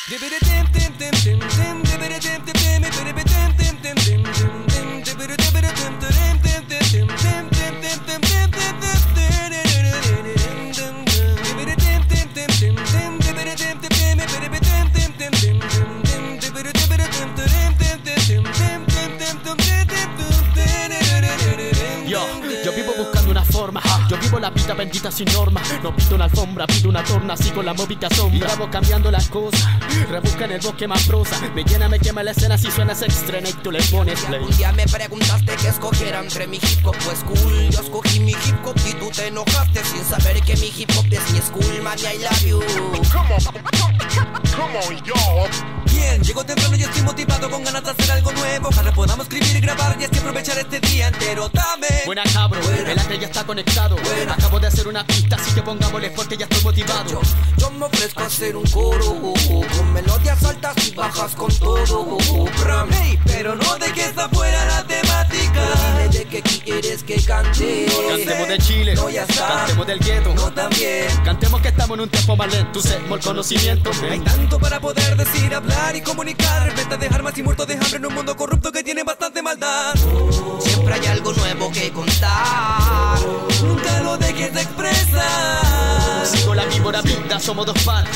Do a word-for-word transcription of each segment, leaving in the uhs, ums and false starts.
Yo vivo buscando una forma, yo vivo la vida bendita sin norma. No pido una alfombra, pido una torna, así con la móvica sombra. Bravo cambiando las cosas, rebusca en el bosque más prosa. Me llena, me quema la escena, si suena se estrena y tú le pones play. Un día me preguntaste que escogiera entre mi hip hop o school. Yo escogí mi hip hop y tú te enojaste sin saber que mi hip hop es mi school. Man, I love you. Come on, come on, y'all. Bien, llego temprano y estoy motivado con ganas de hacer algo nuevo. Ojalá podamos escribir y grabar y así aprovechar este día entero. Dame. Buena cabro, Buena. el arte ya está conectado. Buena. Acabo de hacer una pista, así que pongámosle fuerte, ya estoy motivado. Yo, yo me ofrezco a hacer un coro con melodías altas y bajas con todo. Hey, pero no dejes afuera la temática. Dime de qué quieres que cante. Cantemos de Chile, No, ya está. cantemos del gueto. No también. Cantemos que estamos en un tiempo más lento, usemos el conocimiento. Hay tanto para poder decir, hablar y comunicar. Venta de armas y muertos de hambre en un mundo corrupto que tiene bastante maldad. Siempre hay algo nuevo que contar. Nunca lo dejes de expresar. Sigo la víbora vida, somos dos par.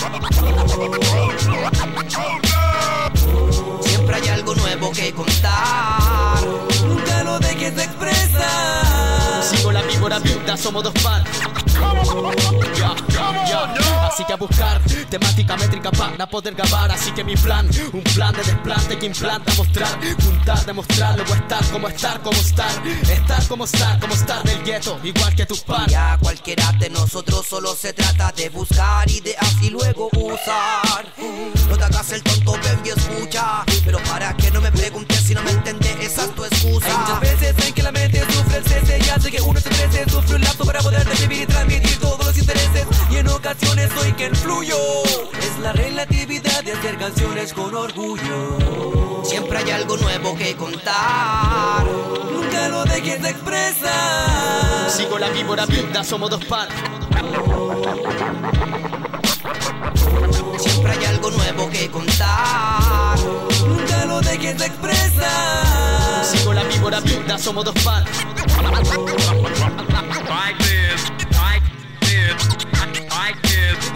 Siempre hay algo nuevo que contar. Nunca lo dejes de expresar. Sigo la víbora vida, somos dos par. Ya, ya, ya. Así que a buscar temática métrica para poder grabar. Así que mi plan, un plan de desplante que implanta, mostrar, juntar, demostrar, luego estar, como estar, como estar, estar como estar, como estar del gueto, igual que tus pan. Ya cualquiera de nosotros solo se trata de buscar ideas y luego usar. No te hagas el tonto, ven y escucha. Pero para que no me preguntes si no me entiendes, esa es tu excusa. Hay muchas veces en que la mente sufre el cese y hace que uno se crece. Sufre un lapso para poder describir y transmitir todos los intereses. Y en ocasiones soy quien fluyo. Es la relatividad de hacer canciones con orgullo. Siempre hay algo nuevo que contar. Nunca lo dejes de expresar. Sigo la víbora vida, somos dos par. Siempre hay algo nuevo que contar. Nunca lo dejes de expresar. Sigo la víbora vida, somos dos par. Like this, like this, like this.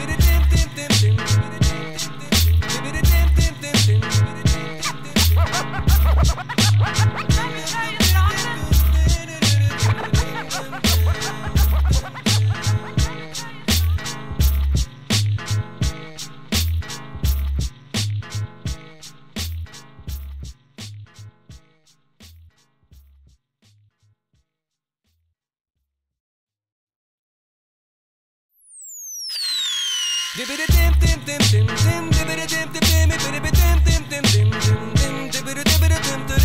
Dim